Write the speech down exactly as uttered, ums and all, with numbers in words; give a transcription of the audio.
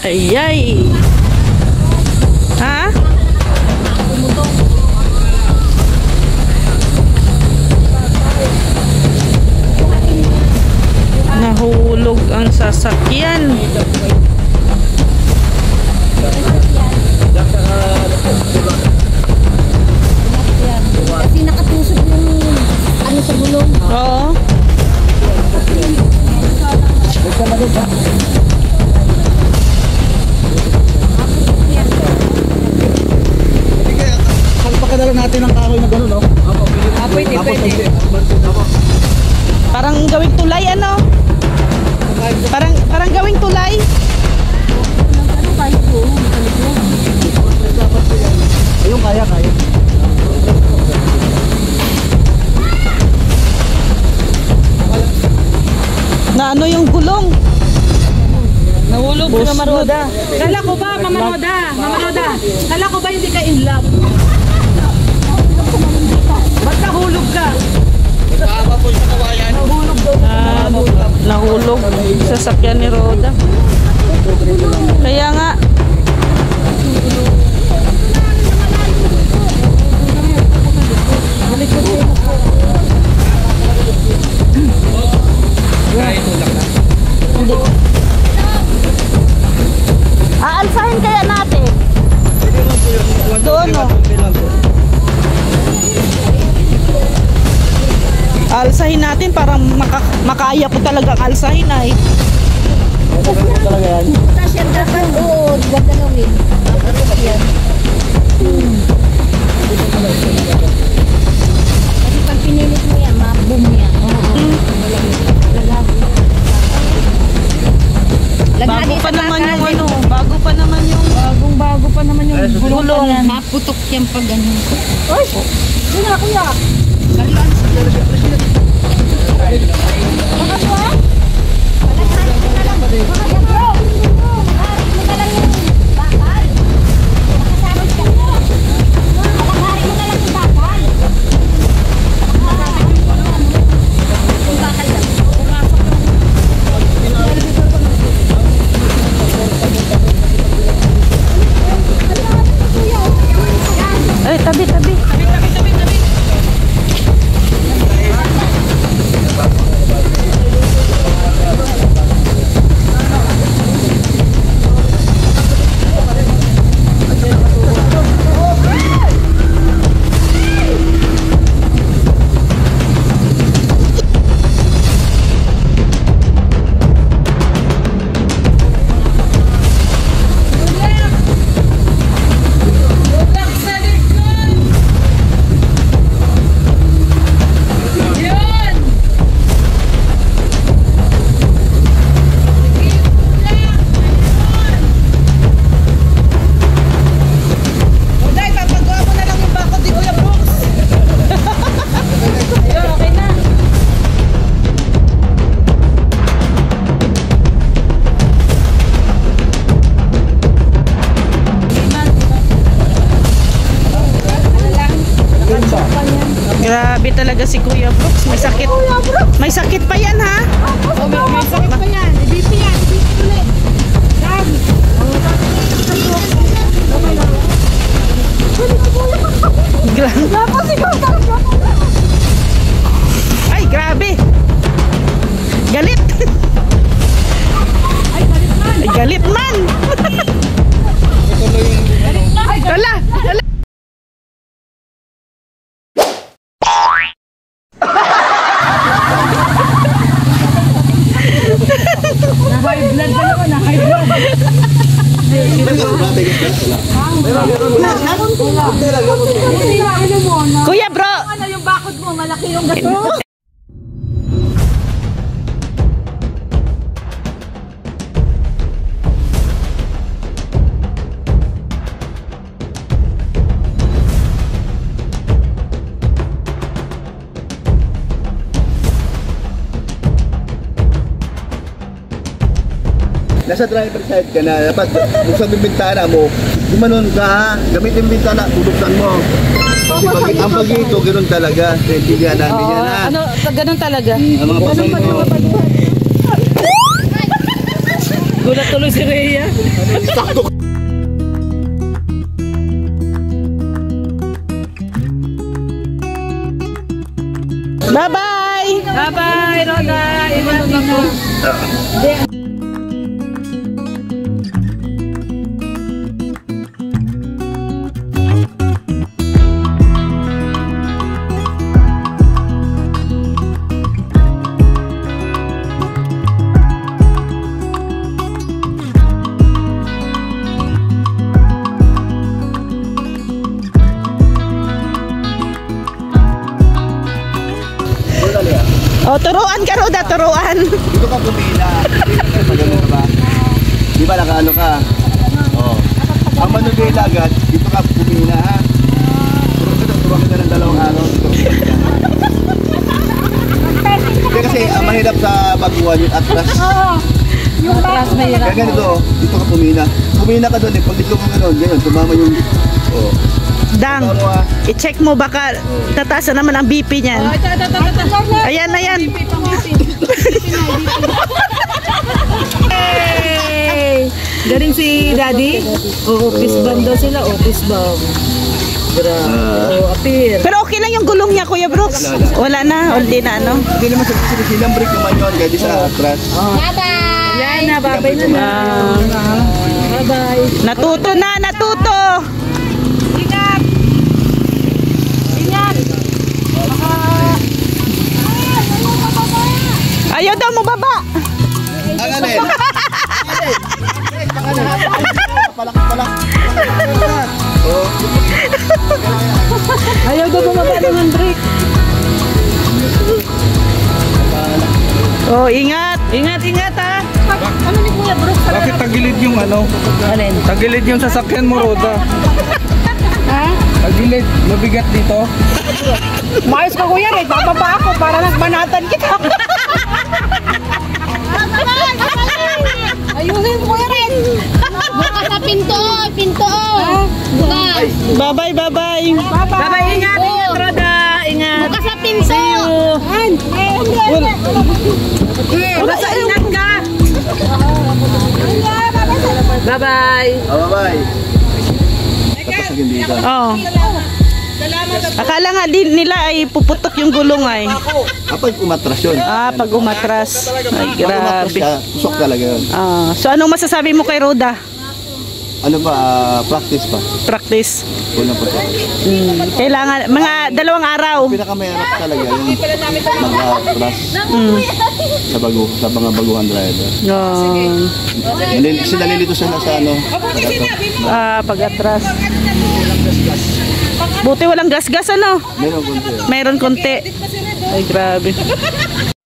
Ayay. Ha? Nahulog ang sasakyan. Kasi nakatusok yung ano sa gulong. Oo. Pagpakadala natin ang kahoy na gano'n, no? Ah, pwede, pwede. Parang gawing tulay ano? Parang parang gawing tulay. Ano tayo po? Ayun, kaya, kaya. Na ano yung gulong? Nahulog si Mama Roda. Kala ko ba, Mama Roda? Mama Roda, kala ko ba hindi ka in love? Ba't nahulog ka? Nakaba po sa kawayan. Nahulog daw. Ah, nahulog sa sasakyan ni Roda. Kaya nga. Hindi. Aalsahin kaya natin. Doon no. Alsahin natin para maka makaya ko talagang alsahin ay. Talaga yan. Tapos yan dapat, oo, gagalawin. Yan. Kasi pag pinilit mo yan, ma-boom yan. Lagabo. Bago pa naman yung ano, bago pa naman yung Bagong bago pa naman yung gulong. Maputok yan pag ano. Uy! Yun na, kuya! Baka po ah? Palasahin mo na lang. Baka yan bro. Palasahin mo na lang yung bakal. Palasahin ka mo. Palasahin mo na lang yung bakal. Yung bakal lang. Ay, tabi, tabi. Grabe talaga si Kuya Brooks. May sakit. May sakit pa yan ha? Oh, may, may sakit pa yan. B P yan. B P ulit. Yan. Ay, grabe. Galit. Ay, galit man. Ay, galit man. Galit man. Ay, galit. Wala. Wala. Na-high blood ka naman. Na-high blood. Kuya bro. Ano yung bakod mo? Malaki yung gato. Nasa driver side ka na, dapat buksan yung bintana mo, gumanon ka ha, gamitin yung bintana, bubuksan mo. Kasi pag, ang pag-ito, ganoon talaga, kaibigan namin yan ha. Ano, ganun talaga. Ang mga pasay mo. Gulat tuloy si Rhea. Sakto. Bye-bye! Bye-bye, Roda! Ingat mo. Oh, turuan ka, Roda, turuan. Dito ka pumila. Magano ka ba? Di ba nakaano ka? Oo. Ang manubela agad, dito ka pumila ha. Turuan ka, turuan ka ng dalawang araw. Hindi kasi ang mahirap sa baguhan yung atras. Oo. Yung Atras na hirap. Kaya ganito, dito ka pumila. Pumila ka doon eh. Pag dito ka gano'n, gano'n, tumama yung... Oo. Dang, Tama mo ah. i-check mo baka tataas na naman ang B P niyan. Ito, ito, ito, ito. Ayan, ayan. Hey! Galing si Daddy? Oo, office bomb daw sila, office bomb. Ah. Oo, appear. Pero okay lang yung gulong niya, Kuya Brooks. Wala na, hindi na ano. Hindi naman sa silang break naman yun, kaya di sa atras. Bye-bye! Yan na, babay na na. Ah, Bye-bye. natuto na, natuto. Ingat! Ingat! Ayaw daw mo baba. Ang alin? Ang alin? Palak, palak. Oo. Ayaw daw bumaba ng handbrake. Oh, ingat. Ingat, ingat ha! Ano ni Kuya Brooks? Bakit tagilid yung ano? Alin? Tagilid yung sasakyan mo, Roda. Ha? Tagilid, mabigat dito. Mayos ka kuya rin, bababa ako para nagbanatan kita. Ayusin mo Kuya Red! Bukas sa pinto, pinto! Bukas! Bye-bye, bye-bye. Bye-bye, ingat, ingat, Roda. Ingat. Bukas sa pinto! See you. Eh, Basta ingat ka. Bye-bye. Ah, bye-bye. Tapos naging dito. Oh. Akala nga din nila ay puputok yung gulong ay. Ah, pag umatras yun. Ah, pag umatras. Ay, Pag umatras grabe. siya, usok talaga yun. Ah, so anong masasabi mo kay Roda? Ano ba, ah, practice pa. Practice. Kulang pa siya. Hmm. Kailangan, mga dalawang araw. Pinakamahirap talaga yung mag-atras Hmm. sa bago, sa mga baguhan driver. Oh. Nalil- Kasi nalilito sila sa ano. Ah, pag-atras. Buti walang gas-gas ano? Meron konti. Mayroon konti. Ay, grabe.